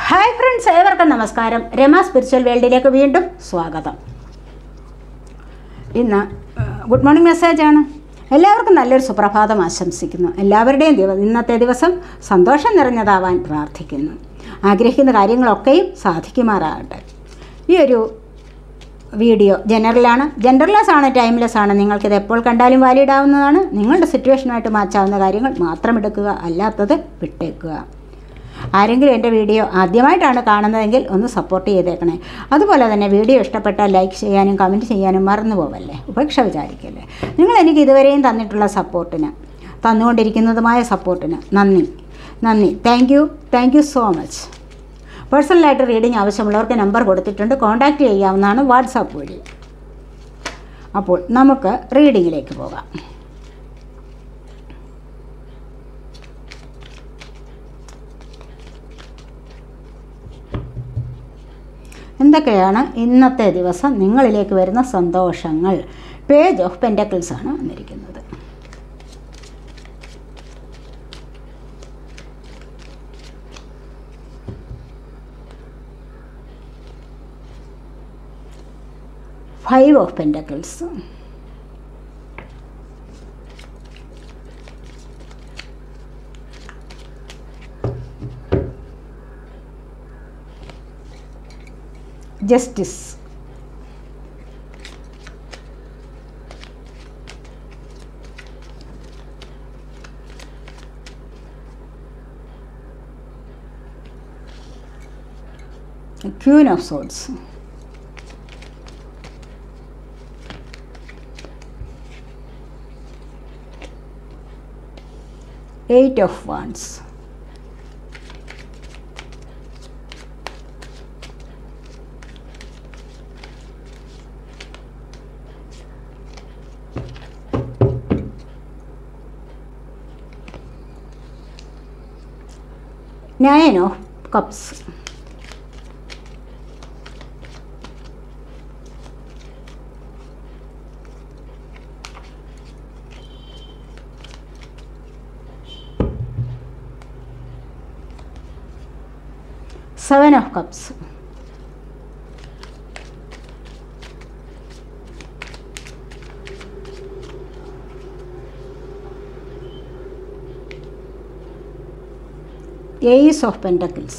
Hi friends, ഏവർക്കും നമസ്കാരം. Rama spiritual വേൾഡിലേക്ക് വീണ്ടും സ്വാഗതം. ഇന്ന് ഗുഡ് മോർണിംഗ് മെസ്സേജാണ്. എല്ലാവർക്കും നല്ലൊരു സുപ്രഭാതം ആശംസിക്കുന്നു. എല്ലാവരുടെയും ഇന്നത്തെ ദിവസം സന്തോഷം നിറഞ്ഞതാവാൻ പ്രാർത്ഥിക്കുന്നു. ആഗ്രഹിക്കുന്ന കാര്യങ്ങളൊക്കെയും സാധിക്കുമാറാകട്ടെ. ഈ ഒരു വീഡിയോ ജനറൽലെസ് ആണ്, ടൈംലെസ് ആണ്. നിങ്ങൾക്കിത് എപ്പോൾ കണ്ടാലും വാലിഡ് ആവുന്നതാണ്. നിങ്ങളുടെ സിറ്റുവേഷനുമായിട്ട് മാച്ചാവുന്ന കാര്യങ്ങൾ മാത്രം എടുക്കുക, അല്ലാത്തത് വിട്ടേക്കുക. ആരെങ്കിലും എൻ്റെ വീഡിയോ ആദ്യമായിട്ടാണ് കാണുന്നതെങ്കിൽ ഒന്ന് സപ്പോർട്ട് ചെയ്തേക്കണേ. അതുപോലെ തന്നെ വീഡിയോ ഇഷ്ടപ്പെട്ടാൽ ലൈക്ക് ചെയ്യാനും കമൻറ്റ് ചെയ്യാനും മറന്നു പോവല്ലേ, ഉപേക്ഷ വിചാരിക്കല്ലേ. നിങ്ങൾ എനിക്ക് ഇതുവരെയും തന്നിട്ടുള്ള സപ്പോർട്ടിന്, തന്നുകൊണ്ടിരിക്കുന്നതുമായ സപ്പോർട്ടിന് നന്ദി. Thank you so much. പേഴ്സണലായിട്ട് റീഡിംഗ് ആവശ്യമുള്ളവർക്ക് നമ്പർ കൊടുത്തിട്ടുണ്ട്, കോൺടാക്റ്റ് ചെയ്യാവുന്നതാണ് വാട്സാപ്പ് വഴി. അപ്പോൾ നമുക്ക് റീഡിങ്ങിലേക്ക് പോകാം. എന്തൊക്കെയാണ് ഇന്നത്തെ ദിവസം നിങ്ങളിലേക്ക് വരുന്ന സന്തോഷങ്ങൾ? പേജ് ഓഫ് പെൻറ്റക്കിൾസ് ആണ് വന്നിരിക്കുന്നത്. Five of pentacles, justice, queen of swords, eight of wands, nine of cups, seven of cups, Ace of Pentacles,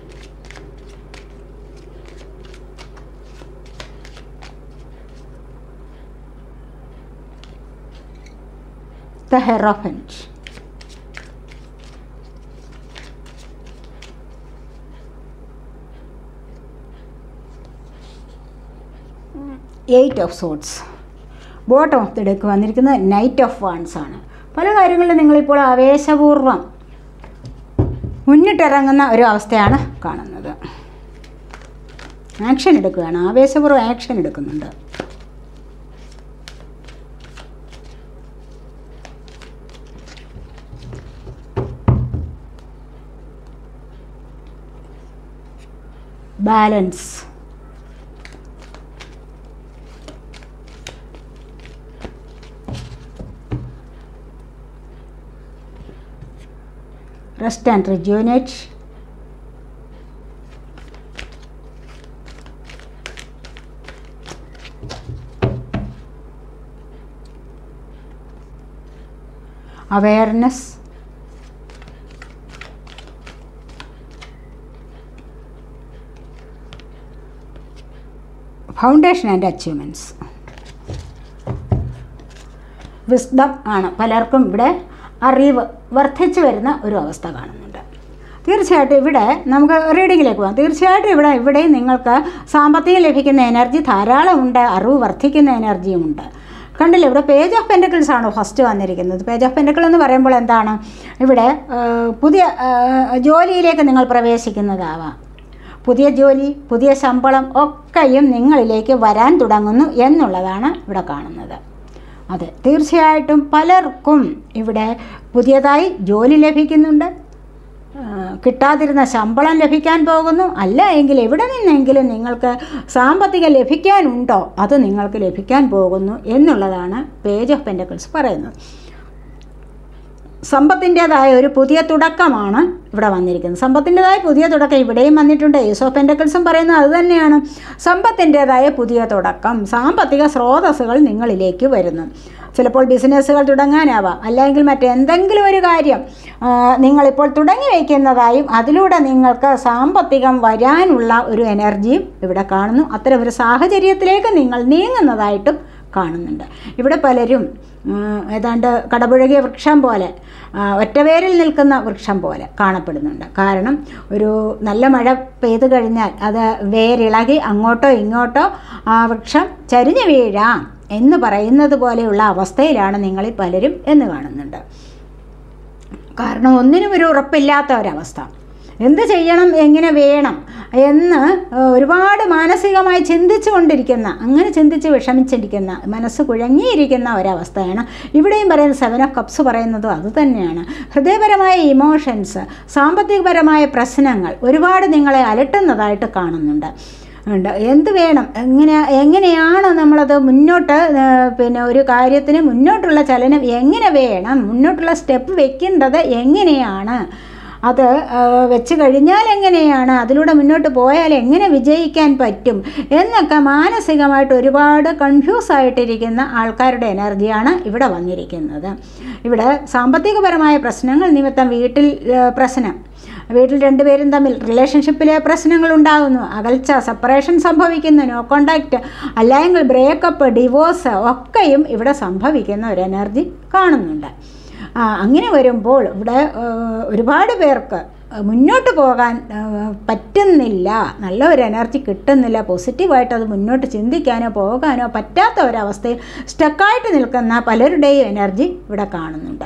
the Hierophant, Eight of Swords. Bottom of the deck വന്നിരിക്കുന്നത് knight of wands ആണ്. പല കാര്യങ്ങളിലും നിങ്ങളിപ്പോൾ ആവേശപൂർവ്വം മുന്നിട്ടിറങ്ങുന്ന ഒരു അവസ്ഥയാണ് കാണുന്നത്. Action എടുക്കുകയാണ്, ആവേശപൂർവ്വം ആക്ഷൻ എടുക്കുന്നുണ്ട്. Balance, rest and rejuvenate, awareness, foundation and achievements. Wisdom ആണ്. പലർക്കും ഇവിടെ അറിവ് വർദ്ധിച്ചു വരുന്ന ഒരു അവസ്ഥ കാണുന്നുണ്ട്. തീർച്ചയായിട്ടും ഇവിടെ നമുക്ക് റീഡിങ്ങിലേക്ക് പോകാം. തീർച്ചയായിട്ടും ഇവിടെയും നിങ്ങൾക്ക് സാമ്പത്തികം ലഭിക്കുന്ന എനർജി ധാരാളം ഉണ്ട്, അറിവ് വർദ്ധിക്കുന്ന എനർജിയും ഉണ്ട്. കണ്ടില്ല, ഇവിടെ പേജ് ഓഫ് പെൻറ്റക്കിൾസ് ആണ് ഫസ്റ്റ് വന്നിരിക്കുന്നത്. പേജ് ഓഫ് പെൻറ്റക്കിൾ എന്ന് പറയുമ്പോൾ എന്താണ്? ഇവിടെ പുതിയ ജോലിയിലേക്ക് നിങ്ങൾ പ്രവേശിക്കുന്നതാവാം. പുതിയ ജോലി, പുതിയ ശമ്പളം ഒക്കെയും നിങ്ങളിലേക്ക് വരാൻ തുടങ്ങുന്നു എന്നുള്ളതാണ് ഇവിടെ കാണുന്നത്. അതെ, തീർച്ചയായിട്ടും പലർക്കും ഇവിടെ പുതിയതായി ജോലി ലഭിക്കുന്നുണ്ട്, കിട്ടാതിരുന്ന ശമ്പളം ലഭിക്കാൻ പോകുന്നു. അല്ല എങ്കിൽ എവിടെ നിന്നെങ്കിലും നിങ്ങൾക്ക് സാമ്പത്തികം ലഭിക്കാനുണ്ടോ, അത് നിങ്ങൾക്ക് ലഭിക്കാൻ പോകുന്നു എന്നുള്ളതാണ് പേജ് ഓഫ് പെൻറ്റക്കിൾസ് പറയുന്നത്. സമ്പത്തിൻ്റേതായ ഒരു പുതിയ തുടക്കമാണ് ഇവിടെ വന്നിരിക്കുന്നത്. സമ്പത്തിൻ്റെതായ പുതിയ തുടക്കം ഇവിടെയും വന്നിട്ടുണ്ട്. ഏസ് ഓഫ് പെൻറ്റക്കിൾസും പറയുന്നത് അതുതന്നെയാണ്. സമ്പത്തിൻ്റേതായ പുതിയ തുടക്കം, സാമ്പത്തിക സ്രോതസ്സുകൾ നിങ്ങളിലേക്ക് വരുന്നു. ചിലപ്പോൾ ബിസിനസ്സുകൾ തുടങ്ങാനാവാം, അല്ലെങ്കിൽ മറ്റെന്തെങ്കിലും ഒരു കാര്യം നിങ്ങളിപ്പോൾ തുടങ്ങി വയ്ക്കുന്നതായും അതിലൂടെ നിങ്ങൾക്ക് സാമ്പത്തികം വരാനുള്ള ഒരു എനർജിയും ഇവിടെ കാണുന്നു. അത്തരം ഒരു സാഹചര്യത്തിലേക്ക് നിങ്ങൾ നീങ്ങുന്നതായിട്ടും കാണുന്നുണ്ട്. ഇവിടെ പലരും ഏതാണ്ട് കടപുഴകിയ വൃക്ഷം പോലെ, ഒറ്റവേരിൽ നിൽക്കുന്ന വൃക്ഷം പോലെ കാണപ്പെടുന്നുണ്ട്. കാരണം ഒരു നല്ല മഴ പെയ്തു കഴിഞ്ഞാൽ അത് വേരിളകി അങ്ങോട്ടോ ഇങ്ങോട്ടോ ആ വൃക്ഷം ചരിഞ്ഞു വീഴാം എന്ന് പറയുന്നത് പോലെയുള്ള അവസ്ഥയിലാണ് നിങ്ങളിൽ പലരും എന്ന് കാണുന്നുണ്ട്. കാരണം ഒന്നിനും ഒരു ഉറപ്പില്ലാത്ത ഒരവസ്ഥ, എന്ത് ചെയ്യണം, എങ്ങനെ വേണം എന്ന് ഒരുപാട് മാനസികമായി ചിന്തിച്ചു കൊണ്ടിരിക്കുന്ന, അങ്ങനെ ചിന്തിച്ച് വിഷമിച്ചിരിക്കുന്ന, മനസ്സ് കുഴങ്ങിയിരിക്കുന്ന ഒരവസ്ഥയാണ്. ഇവിടെയും പറയുന്നത് 7 ഓഫ് കപ്സ് പറയുന്നതും അതുതന്നെയാണ്. ഹൃദയപരമായ ഇമോഷൻസ്, സാമ്പത്തികപരമായ പ്രശ്നങ്ങൾ ഒരുപാട് നിങ്ങളെ അലട്ടുന്നതായിട്ട് കാണുന്നുണ്ട്. എന്ത് വേണം, എങ്ങനെയാണ് നമ്മളത് മുന്നോട്ട്, ഒരു കാര്യത്തിന് മുന്നോട്ടുള്ള ചലനം എങ്ങനെ വേണം, മുന്നോട്ടുള്ള സ്റ്റെപ്പ് വെക്കേണ്ടത് എങ്ങനെയാണ്, അത് വെച്ച് കഴിഞ്ഞാൽ എങ്ങനെയാണ്, അതിലൂടെ മുന്നോട്ട് പോയാൽ എങ്ങനെ വിജയിക്കാൻ പറ്റും എന്നൊക്കെ മാനസികമായിട്ട് ഒരുപാട് കൺഫ്യൂസായിട്ടിരിക്കുന്ന ആൾക്കാരുടെ എനർജിയാണ് ഇവിടെ വന്നിരിക്കുന്നത്. ഇവിടെ സാമ്പത്തികപരമായ പ്രശ്നങ്ങൾ നിമിത്തം വീട്ടിൽ രണ്ടുപേരും തമ്മിൽ റിലേഷൻഷിപ്പിലെ പ്രശ്നങ്ങൾ ഉണ്ടാകുന്നു, അകൽച്ച, സെപ്പറേഷൻ സംഭവിക്കുന്നു, നോ കോണ്ടാക്റ്റ്, അല്ലെങ്കിൽ ബ്രേക്കപ്പ്, ഡിവോഴ്സ് ഒക്കെയും ഇവിടെ സംഭവിക്കുന്ന ഒരു എനർജി കാണുന്നുണ്ട്. അങ്ങനെ വരുമ്പോൾ ഇവിടെ ഒരുപാട് പേർക്ക് മുന്നോട്ട് പോകാൻ പറ്റുന്നില്ല, നല്ല ഒരു എനർജി കിട്ടുന്നില്ല, പോസിറ്റീവായിട്ട് അത് മുന്നോട്ട് ചിന്തിക്കാനോ പോകാനോ പറ്റാത്ത ഒരവസ്ഥയിൽ സ്റ്റക്കായിട്ട് നിൽക്കുന്ന പലരുടെയും എനർജി ഇവിടെ കാണുന്നുണ്ട്.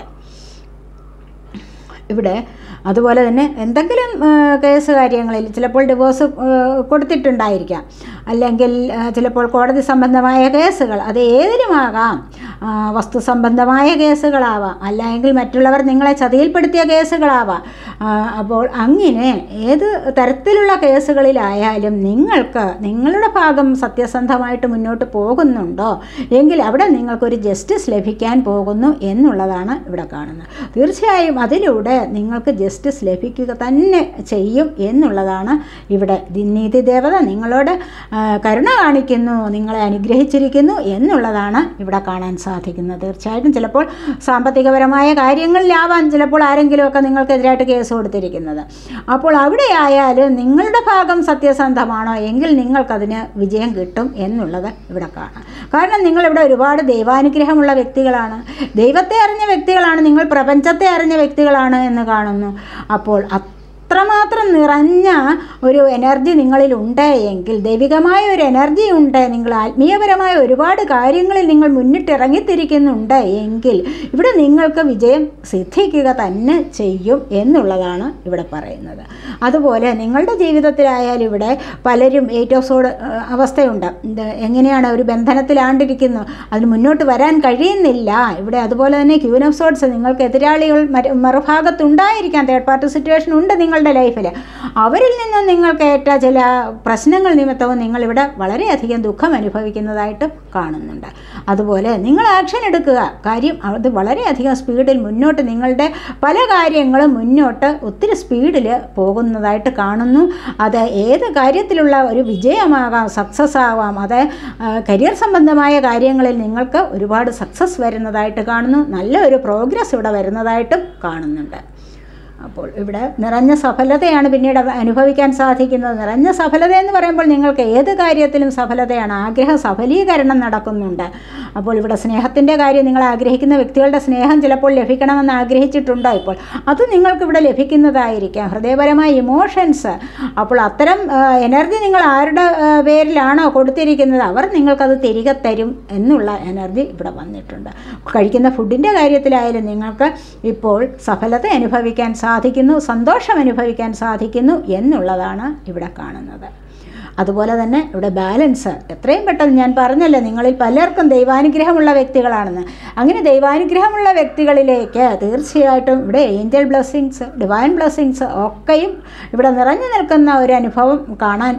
ഇവിടെ അതുപോലെ തന്നെ എന്തെങ്കിലും കേസ് കാര്യങ്ങളിൽ ചിലപ്പോൾ ഡിവോഴ്സ് കൊടുത്തിട്ടുണ്ടായിരിക്കാം, അല്ലെങ്കിൽ ചിലപ്പോൾ കോടതി സംബന്ധമായ കേസുകൾ, അത് ഏതിലുമാകാം, വസ്തു സംബന്ധമായ കേസുകളാവാം, അല്ലെങ്കിൽ മറ്റുള്ളവർ നിങ്ങളെ ചതിയിൽപ്പെടുത്തിയ കേസുകളാവാം. അപ്പോൾ അങ്ങനെ ഏത് തരത്തിലുള്ള കേസുകളിലായാലും നിങ്ങൾക്ക് നിങ്ങളുടെ ഭാഗം സത്യസന്ധമായിട്ട് മുന്നോട്ട് പോകുന്നുണ്ടോ എങ്കിൽ അവിടെ നിങ്ങൾക്കൊരു ജസ്റ്റിസ് ലഭിക്കാൻ പോകുന്നു എന്നുള്ളതാണ് ഇവിടെ കാണുന്നത്. തീർച്ചയായും അതിലൂടെ നിങ്ങൾക്ക് ജസ്റ്റിസ് ലഭിക്കുക തന്നെ ചെയ്യും എന്നുള്ളതാണ് ഇവിടെ. നീതി ദേവത നിങ്ങളോട് കരുണ കാണിക്കുന്നു, നിങ്ങളെ അനുഗ്രഹിച്ചിരിക്കുന്നു എന്നുള്ളതാണ് ഇവിടെ കാണാൻ സാധിക്കുന്നത്. തീർച്ചയായിട്ടും ചിലപ്പോൾ സാമ്പത്തികപരമായ കാര്യങ്ങളിലാവാൻ ചിലപ്പോൾ ആരെങ്കിലുമൊക്കെ നിങ്ങൾക്കെതിരായിട്ട് കേസ് കൊടുത്തിരിക്കുന്നത്. അപ്പോൾ അവിടെ ആയാലും നിങ്ങളുടെ ഭാഗം സത്യസന്ധമാണോ എങ്കിൽ നിങ്ങൾക്കതിന് വിജയം കിട്ടും എന്നുള്ളത് ഇവിടെ കാണാം. കാരണം നിങ്ങളിവിടെ ഒരുപാട് ദൈവാനുഗ്രഹമുള്ള വ്യക്തികളാണ്, ദൈവത്തെ അറിഞ്ഞ വ്യക്തികളാണ്, നിങ്ങൾ പ്രപഞ്ചത്തെ അറിഞ്ഞ വ്യക്തികളാണ് എന്ന് കാണുന്നു. അപ്പോൾ അത്രമാത്രം നിറഞ്ഞ ഒരു എനർജി നിങ്ങളിലുണ്ട് എങ്കിൽ, ദൈവികമായ ഒരു എനർജി ഉണ്ട്, നിങ്ങൾ ആത്മീയപരമായ ഒരുപാട് കാര്യങ്ങളിൽ നിങ്ങൾ മുന്നിട്ടിറങ്ങിത്തിരിക്കുന്നുണ്ട് എങ്കിൽ ഇവിടെ നിങ്ങൾക്ക് വിജയം സിദ്ധിക്കുക തന്നെ ചെയ്യും എന്നുള്ളതാണ് ഇവിടെ പറയുന്നത്. അതുപോലെ നിങ്ങളുടെ ജീവിതത്തിലായാലും ഇവിടെ പലരും 8 ഓഫ് സോഡ് അവസ്ഥയുണ്ട്. എങ്ങനെയാണ് ഒരു ബന്ധനത്തിലാണ്ടിരിക്കുന്നു, അതിന് മുന്നോട്ട് വരാൻ കഴിയുന്നില്ല. ഇവിടെ അതുപോലെ തന്നെ ക്യൂൻ ഓഫ് സോഡ്സ്, നിങ്ങൾക്ക് എതിരാളികൾ മറുഭാഗത്തുണ്ടായിരിക്കാം, തേർഡ് പാർട്ടി സിറ്റുവേഷൻ ഉണ്ട് നിങ്ങളുടെ ലൈഫിൽ. അവരിൽ നിന്നും നിങ്ങൾക്കേറ്റ ചില പ്രശ്നങ്ങൾ നിമിത്തവും നിങ്ങളിവിടെ വളരെയധികം ദുഃഖം അനുഭവിക്കുന്നതായിട്ട് കാണുന്നുണ്ട്. അതുപോലെ നിങ്ങൾ ആക്ഷൻ എടുക്കുക, കാര്യം അത് വളരെയധികം സ്പീഡിൽ മുന്നോട്ട്, നിങ്ങളുടെ പല കാര്യങ്ങളും മുന്നോട്ട് ഒത്തിരി സ്പീഡിൽ പോകുന്നതായിട്ട് കാണുന്നു. അത് ഏത് കാര്യത്തിലുള്ള ഒരു വിജയമാകാം, സക്സസ് ആവാം, അത് കരിയർ സംബന്ധമായ കാര്യങ്ങളിൽ നിങ്ങൾക്ക് ഒരുപാട് സക്സസ് വരുന്നതായിട്ട് കാണുന്നു, നല്ലൊരു പ്രോഗ്രസ് ഇവിടെ വരുന്നതായിട്ടും കാണുന്നുണ്ട്. അപ്പോൾ ഇവിടെ നിറഞ്ഞ സഫലതയാണ് പിന്നീട് അനുഭവിക്കാൻ സാധിക്കുന്നത്. നിറഞ്ഞ സഫലത എന്ന് പറയുമ്പോൾ നിങ്ങൾക്ക് ഏത് കാര്യത്തിലും സഫലതയാണ്, ആഗ്രഹ സഫലീകരണം നടക്കുന്നുണ്ട്. അപ്പോൾ ഇവിടെ സ്നേഹത്തിൻ്റെ കാര്യം, നിങ്ങൾ ആഗ്രഹിക്കുന്ന വ്യക്തികളുടെ സ്നേഹം ചിലപ്പോൾ ലഭിക്കണമെന്ന് ആഗ്രഹിച്ചിട്ടുണ്ടോ, ഇപ്പോൾ അത് നിങ്ങൾക്കിവിടെ ലഭിക്കുന്നതായിരിക്കാം. ഹൃദയപരമായ ഇമോഷൻസ്, അപ്പോൾ അത്തരം എനർജി നിങ്ങൾ ആരുടെ പേരിലാണോ കൊടുത്തിരിക്കുന്നത് അവർ നിങ്ങൾക്കത് തിരികെ തരും എന്നുള്ള എനർജി ഇവിടെ വന്നിട്ടുണ്ട്. കഴിക്കുന്ന ഫുഡിൻ്റെ കാര്യത്തിലായാലും നിങ്ങൾക്ക് ഇപ്പോൾ സഫലത അനുഭവിക്കാൻ സാധിക്കുന്നു, സന്തോഷം അനുഭവിക്കാൻ സാധിക്കുന്നു എന്നുള്ളതാണ് ഇവിടെ കാണുന്നത്. അതുപോലെ തന്നെ ഇവിടെ ബാലൻസ്, എത്രയും പെട്ടെന്ന് ഞാൻ പറഞ്ഞല്ലോ നിങ്ങളിൽ പലർക്കും ദൈവാനുഗ്രഹമുള്ള വ്യക്തികളാണെന്ന്. അങ്ങനെ ദൈവാനുഗ്രഹമുള്ള വ്യക്തികളിലേക്ക് തീർച്ചയായിട്ടും ഇവിടെ ഏഞ്ചൽ ബ്ലെസ്സിങ്സ്, ഡിവൈൻ ബ്ലെസ്സിങ്സ് ഒക്കെയും ഇവിടെ നിറഞ്ഞു നിൽക്കുന്ന ഒരു അനുഭവം കാണാൻ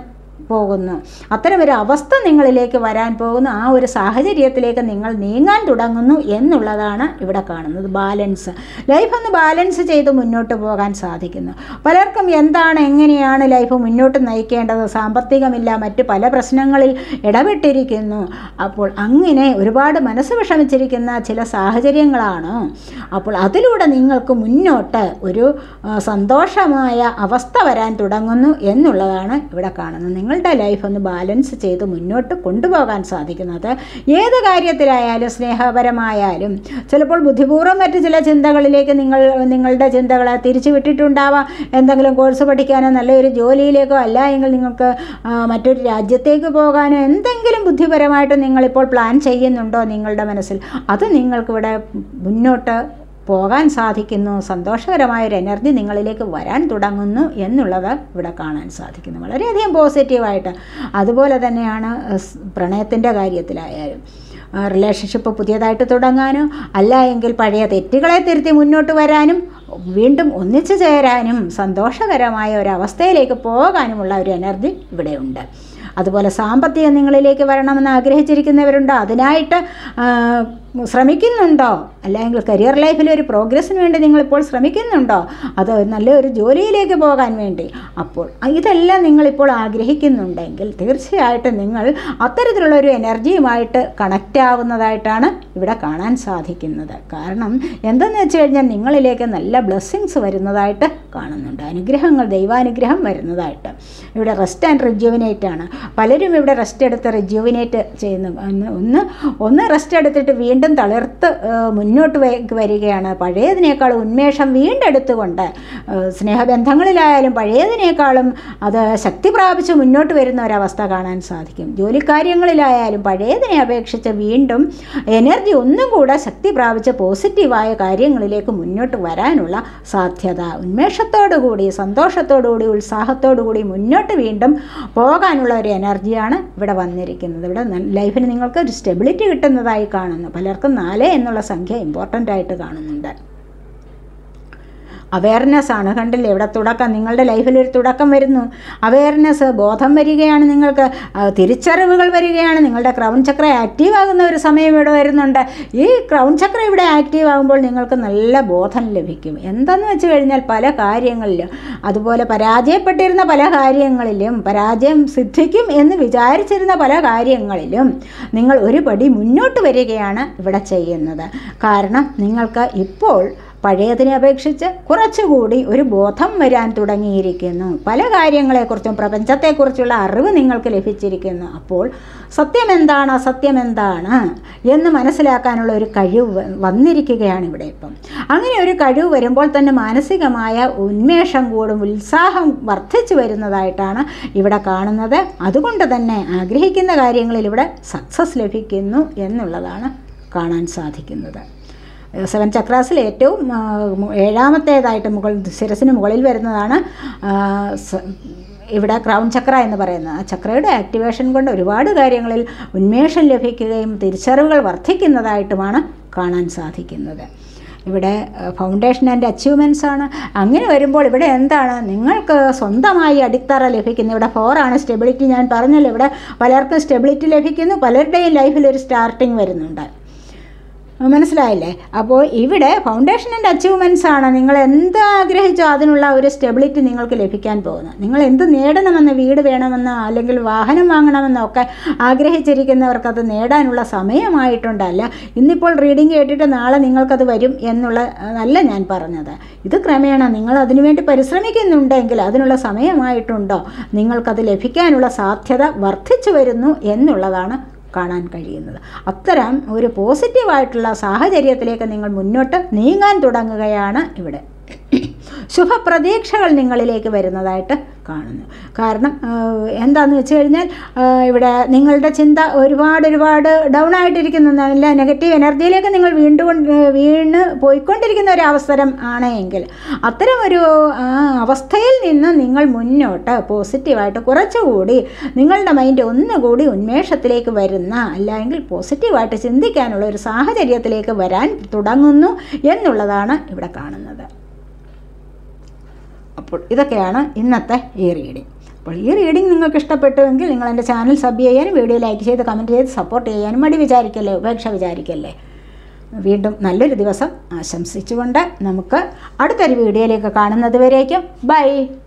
പോകുന്നു, അത്തരമൊരു അവസ്ഥ നിങ്ങളിലേക്ക് വരാൻ പോകുന്നു, ആ ഒരു സാഹചര്യത്തിലേക്ക് നിങ്ങൾ നീങ്ങാൻ തുടങ്ങുന്നു എന്നുള്ളതാണ് ഇവിടെ കാണുന്നത്. ബാലൻസ്, ലൈഫ് ഒന്ന് ബാലൻസ് ചെയ്ത് മുന്നോട്ട് പോകാൻ സാധിക്കുന്നു. പലർക്കും എന്താണ്, എങ്ങനെയാണ് ലൈഫ് മുന്നോട്ട് നയിക്കേണ്ടത്, സാമ്പത്തികമില്ല, മറ്റ് പല പ്രശ്നങ്ങളിൽ ഇടപെട്ടിരിക്കുന്നു. അപ്പോൾ അങ്ങനെ ഒരുപാട് മനസ്സ് വിഷമിച്ചിരിക്കുന്ന ചില സാഹചര്യങ്ങളാണ്. അപ്പോൾ അതിലൂടെ നിങ്ങൾക്ക് മുന്നോട്ട് ഒരു സന്തോഷമായ അവസ്ഥ വരാൻ തുടങ്ങുന്നു എന്നുള്ളതാണ് ഇവിടെ കാണുന്നത്. നിങ്ങളുടെ ലൈഫ് ഒന്ന് ബാലൻസ് ചെയ്ത് മുന്നോട്ട് കൊണ്ടുപോകാൻ സാധിക്കുന്നത് ഏത് കാര്യത്തിലായാലും, സ്നേഹപരമായാലും, ചിലപ്പോൾ ബുദ്ധിപൂർവ്വം മറ്റ് ചില ചിന്തകളിലേക്ക് നിങ്ങളുടെ ചിന്തകളെ തിരിച്ചു വിട്ടിട്ടുണ്ടാവാം. എന്തെങ്കിലും കോഴ്സ് പഠിക്കാനോ നല്ലൊരു ജോലിയിലേക്കോ, അല്ല എങ്കിൽ നിങ്ങൾക്ക് മറ്റൊരു രാജ്യത്തേക്ക് പോകാനോ എന്തെങ്കിലും ബുദ്ധിപരമായിട്ട് നിങ്ങളിപ്പോൾ പ്ലാൻ ചെയ്യുന്നുണ്ടോ നിങ്ങളുടെ മനസ്സിൽ, അത് നിങ്ങൾക്കിവിടെ മുന്നോട്ട് പോകാൻ സാധിക്കുന്നു. സന്തോഷകരമായൊരു എനർജി നിങ്ങളിലേക്ക് വരാൻ തുടങ്ങുന്നു എന്നുള്ളത് ഇവിടെ കാണാൻ സാധിക്കുന്നു, വളരെയധികം പോസിറ്റീവായിട്ട്. അതുപോലെ തന്നെയാണ് പ്രണയത്തിൻ്റെ കാര്യത്തിലായാലും, റിലേഷൻഷിപ്പ് പുതിയതായിട്ട് തുടങ്ങാനോ, അല്ല എങ്കിൽ പഴയ തെറ്റുകളെ തിരുത്തി മുന്നോട്ട് വരാനും, വീണ്ടും ഒന്നിച്ചു ചേരാനും, സന്തോഷകരമായ ഒരവസ്ഥയിലേക്ക് പോകാനുമുള്ള ഒരു എനർജി ഇവിടെയുണ്ട്. അതുപോലെ സാമ്പത്തികം നിങ്ങളിലേക്ക് വരണമെന്ന് ആഗ്രഹിച്ചിരിക്കുന്നവരുണ്ട്, അതിനായിട്ട് ശ്രമിക്കുന്നുണ്ടോ, അല്ലെങ്കിൽ കരിയർ ലൈഫിൽ ഒരു പ്രോഗ്രസ്സിന് വേണ്ടി നിങ്ങളിപ്പോൾ ശ്രമിക്കുന്നുണ്ടോ, അത് നല്ലൊരു ജോലിയിലേക്ക് പോകാൻ വേണ്ടി. അപ്പോൾ ഇതെല്ലാം നിങ്ങളിപ്പോൾ ആഗ്രഹിക്കുന്നുണ്ടെങ്കിൽ തീർച്ചയായിട്ടും നിങ്ങൾ അത്തരത്തിലുള്ളൊരു എനർജിയുമായിട്ട് കണക്റ്റ് ആവുന്നതായിട്ടാണ് ഇവിടെ കാണാൻ സാധിക്കുന്നത്. കാരണം എന്തെന്ന് വെച്ച് കഴിഞ്ഞാൽ നിങ്ങളിലേക്ക് നല്ല ബ്ലെസ്സിങ്സ് വരുന്നതായിട്ട് കാണുന്നുണ്ട്, അനുഗ്രഹങ്ങൾ, ദൈവാനുഗ്രഹം വരുന്നതായിട്ട്. ഇവിടെ റെസ്റ്റ് ആൻഡ് റിജ്യൂവിനേറ്റ് ആണ്. പലരും ഇവിടെ റെസ്റ്റ് എടുത്ത് റിജ്യൂവിനേറ്റ് ചെയ്യുന്നു. ഒന്ന് റെസ്റ്റ് എടുത്തിട്ട് വീണ്ടും തളിർത്ത് മുന്നോട്ട് വരികയാണ്. പഴയതിനേക്കാൾ ഉന്മേഷം വീണ്ടെടുത്തുകൊണ്ട് സ്നേഹബന്ധങ്ങളിലായാലും പഴയതിനേക്കാളും അത് ശക്തി പ്രാപിച്ച് മുന്നോട്ട് വരുന്ന ഒരവസ്ഥ കാണാൻ സാധിക്കും. ജോലിക്കാര്യങ്ങളിലായാലും പഴയതിനെ അപേക്ഷിച്ച് വീണ്ടും എനർജി ഒന്നും കൂടെ ശക്തി പ്രാപിച്ച് പോസിറ്റീവായ കാര്യങ്ങളിലേക്ക് മുന്നോട്ട് വരാനുള്ള സാധ്യത, ഉന്മേഷത്തോടുകൂടി, സന്തോഷത്തോടുകൂടി, ഉത്സാഹത്തോടുകൂടി മുന്നോട്ട് വീണ്ടും പോകാനുള്ള ഒരു എനർജിയാണ് ഇവിടെ വന്നിരിക്കുന്നത്. ഇവിടെ ലൈഫിന് നിങ്ങൾക്ക് ഒരു സ്റ്റെബിലിറ്റി കിട്ടുന്നതായി കാണുന്നു. പലർക്കും 4 എന്നുള്ള സംഖ്യ ഇമ്പോർട്ടൻ്റ് ആയിട്ട് കാണുന്നുണ്ട്. അവെയർനെസ് ആണ്, കണ്ടില്ലേ ഇവിടെ തുടക്കം, നിങ്ങളുടെ ലൈഫിലൊരു തുടക്കം വരുന്നു. അവെയർനെസ്, ബോധം വരികയാണ്, നിങ്ങൾക്ക് തിരിച്ചറിവുകൾ വരികയാണ്. നിങ്ങളുടെ ക്രൗൺ ചക്ര ആക്റ്റീവ് ആകുന്ന ഒരു സമയം ഇവിടെ വരുന്നുണ്ട്. ഈ ക്രൗൺ ചക്ര ഇവിടെ ആക്റ്റീവ് ആകുമ്പോൾ നിങ്ങൾക്ക് നല്ല ബോധം ലഭിക്കും. എന്തെന്ന് വെച്ച് കഴിഞ്ഞാൽ പല കാര്യങ്ങളിലും, അതുപോലെ പരാജയപ്പെട്ടിരുന്ന പല കാര്യങ്ങളിലും, പരാജയം സിദ്ധിക്കും എന്ന് വിചാരിച്ചിരുന്ന പല കാര്യങ്ങളിലും നിങ്ങൾ ഒരു പടി മുന്നോട്ട് വരികയാണ് ഇവിടെ ചെയ്യുന്നത്. കാരണം നിങ്ങൾക്ക് ഇപ്പോൾ പഴയതിനെ അപേക്ഷിച്ച് കുറച്ചുകൂടി ഒരു ബോധം വരാൻ തുടങ്ങിയിരിക്കുന്നു. പല കാര്യങ്ങളെക്കുറിച്ചും പ്രപഞ്ചത്തെക്കുറിച്ചുള്ള അറിവ് നിങ്ങൾക്ക് ലഭിച്ചിരിക്കുന്നു. അപ്പോൾ സത്യമെന്താണ്, അസത്യമെന്താണ് എന്ന് മനസ്സിലാക്കാനുള്ള ഒരു കഴിവ് വന്നിരിക്കുകയാണ് ഇവിടെ ഇപ്പം. അങ്ങനെ ഒരു കഴിവ് വരുമ്പോൾ തന്നെ മാനസികമായ ഉന്മേഷം കൂടും, ഉത്സാഹം വർദ്ധിച്ചു വരുന്നതായിട്ടാണ് ഇവിടെ കാണുന്നത്. അതുകൊണ്ട് തന്നെ ആഗ്രഹിക്കുന്ന കാര്യങ്ങളിൽ ഇവിടെ സക്സസ് ലഭിക്കുന്നു എന്നുള്ളതാണ് കാണാൻ സാധിക്കുന്നത്. 7 ചക്രാസിൽ ഏറ്റവും 7ാമത്തേതായിട്ട് ശിരസിന് മുകളിൽ വരുന്നതാണ് ഇവിടെ ക്രൗൺ ചക്ര എന്ന് പറയുന്നത്. ആ ചക്രയുടെ ആക്ടിവേഷൻ കൊണ്ട് ഒരുപാട് കാര്യങ്ങളിൽ ഉന്മേഷം ലഭിക്കുകയും തിരിച്ചറിവുകൾ വർദ്ധിക്കുന്നതായിട്ടുമാണ് കാണാൻ സാധിക്കുന്നത്. ഇവിടെ ഫൗണ്ടേഷൻ ആൻഡ് അച്ചീവ്മെൻറ്റ്സ് ആണ്. അങ്ങനെ വരുമ്പോൾ ഇവിടെ എന്താണ്, നിങ്ങൾക്ക് സ്വന്തമായി അടിത്തറ ലഭിക്കുന്നു. ഇവിടെ 4 ആണ് സ്റ്റെബിലിറ്റി. ഞാൻ പറഞ്ഞല്ലോ, ഇവിടെ പലർക്കും സ്റ്റെബിലിറ്റി ലഭിക്കുന്നു, പലരുടെയും ലൈഫിൽ ഒരു സ്റ്റാർട്ടിങ് വരുന്നുണ്ട്. മനസ്സിലായില്ലേ? അപ്പോൾ ഇവിടെ ഫൗണ്ടേഷൻ ആൻഡ് അച്ചീവ്മെൻറ്റ്സ് ആണ്. നിങ്ങൾ എന്ത് ആഗ്രഹിച്ചോ അതിനുള്ള ഒരു സ്റ്റെബിലിറ്റി നിങ്ങൾക്ക് ലഭിക്കാൻ പോകുന്നത്. നിങ്ങൾ എന്ത് നേടണമെന്ന്, വീട് വേണമെന്നോ അല്ലെങ്കിൽ വാഹനം വാങ്ങണമെന്നോ ഒക്കെ ആഗ്രഹിച്ചിരിക്കുന്നവർക്കത് നേടാനുള്ള സമയമായിട്ടുണ്ടല്ല. ഇന്നിപ്പോൾ റീഡിങ് കേട്ടിട്ട് നാളെ നിങ്ങൾക്കത് വരും എന്നുള്ള അല്ല ഞാൻ പറഞ്ഞത്. ഇത് ക്രമേണ നിങ്ങൾ അതിനുവേണ്ടി പരിശ്രമിക്കുന്നുണ്ടെങ്കിൽ അതിനുള്ള സമയമായിട്ടുണ്ടോ, നിങ്ങൾക്കത് ലഭിക്കാനുള്ള സാധ്യത വർദ്ധിച്ചു വരുന്നു എന്നുള്ളതാണ് കാണാൻ കഴിയുന്നത്. അത്തരം ഒരു പോസിറ്റീവായിട്ടുള്ള സാഹചര്യത്തിലേക്ക് നിങ്ങൾ മുന്നോട്ട് നീങ്ങാൻ തുടങ്ങുകയാണ് ഇവിടെ. ശുഭപ്രതീക്ഷകൾ നിങ്ങളിലേക്ക് വരുന്നതായിട്ട് കാണുന്നു. കാരണം എന്താണെന്ന് വെച്ച് കഴിഞ്ഞാൽ ഇവിടെ നിങ്ങളുടെ ചിന്ത ഒരുപാട് ഡൗൺ ആയിട്ടിരിക്കുന്ന നല്ല നെഗറ്റീവ് എനർജിയിലേക്ക് നിങ്ങൾ വീണ് പോയിക്കൊണ്ടിരിക്കുന്ന ഒരു അവസരം ആണെങ്കിൽ അത്തരം ഒരു അവസ്ഥയിൽ നിന്ന് നിങ്ങൾ മുന്നോട്ട് പോസിറ്റീവായിട്ട് കുറച്ചുകൂടി നിങ്ങളുടെ മൈൻഡ് ഒന്നുകൂടി ഉന്മേഷത്തിലേക്ക് വരുന്ന, അല്ലെങ്കിൽ പോസിറ്റീവായിട്ട് ചിന്തിക്കാനുള്ള ഒരു സാഹചര്യത്തിലേക്ക് വരാൻ തുടങ്ങുന്നു എന്നുള്ളതാണ് ഇവിടെ കാണുന്നത്. അപ്പോൾ ഇതൊക്കെയാണ് ഇന്നത്തെ ഈ റീഡിങ്. അപ്പോൾ ഈ റീഡിംഗ് നിങ്ങൾക്ക് ഇഷ്ടപ്പെട്ടുവെങ്കിൽ നിങ്ങൾ എൻ്റെ ചാനൽ സബ് ചെയ്യാനും വീഡിയോ ലൈക്ക് ചെയ്ത് കമൻറ്റ് ചെയ്ത് സപ്പോർട്ട് ചെയ്യാനും മടി വിചാരിക്കല്ലേ, ഉപേക്ഷ വിചാരിക്കല്ലേ. വീണ്ടും നല്ലൊരു ദിവസം ആശംസിച്ചുകൊണ്ട് നമുക്ക് അടുത്തൊരു വീഡിയോയിലേക്ക് കാണുന്നത് വരേക്കും ബൈ.